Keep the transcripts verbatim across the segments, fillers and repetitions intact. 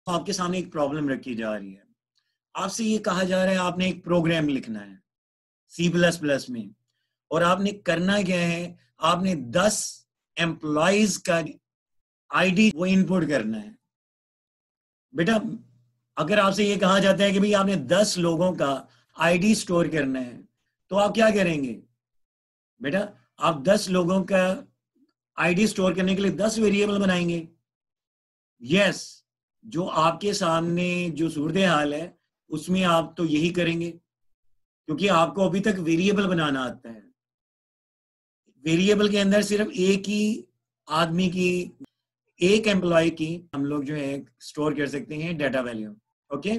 आपके सामने एक प्रॉब्लम रखी जा रही है, आपसे ये कहा जा रहा है आपने एक प्रोग्राम लिखना है सी प्लस प्लस में, और आपने करना क्या है, आपने दस एम्प्लॉइज का आईडी वो इनपुट करना है। बेटा अगर आपसे ये कहा जाता है कि भाई आपने दस लोगों का आईडी स्टोर करना है, तो आप क्या करेंगे? बेटा आप दस लोगों का आईडी स्टोर करने के लिए दस वेरिएबल बनाएंगे। यस, जो आपके सामने जो सूरत हाल है उसमें आप तो यही करेंगे, क्योंकि आपको अभी तक वेरिएबल बनाना आता है। वेरिएबल के अंदर सिर्फ एक ही आदमी की, एक एम्प्लॉय की हम लोग जो है स्टोर कर सकते हैं data value. Okay,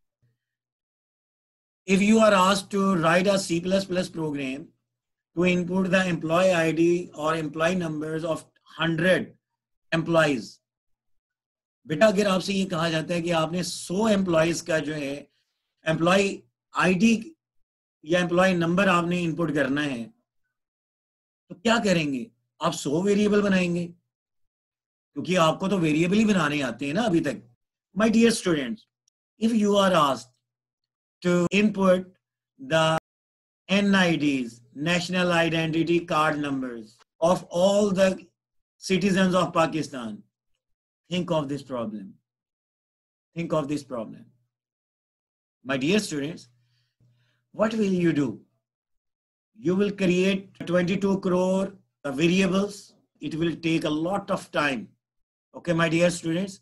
if you are asked to write a C plus plus program to input the employee I D or employee numbers of one hundred employees, बेटा अगर आपसे ये कहा जाता है कि आपने सौ एम्प्लॉयज का जो है एम्प्लॉय आईडी या एम्प्लॉय नंबर आपने इनपुट करना है, तो क्या करेंगे? आप सौ वेरिएबल बनाएंगे, क्योंकि आपको तो वेरिएबल ही बनाने आते हैं ना अभी तक। My dear students, if you are asked to input the N I Ds, national identity card numbers of all the citizens of Pakistan, think of this problem. Think of this problem. My dear students, what will you do? You will create twenty-two crore variables. It will take a lot of time. Okay, my dear students.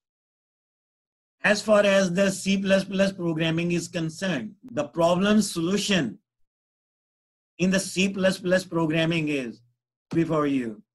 As far as the C plus plus programming is concerned, the problem solution in the C plus plus programming is before you.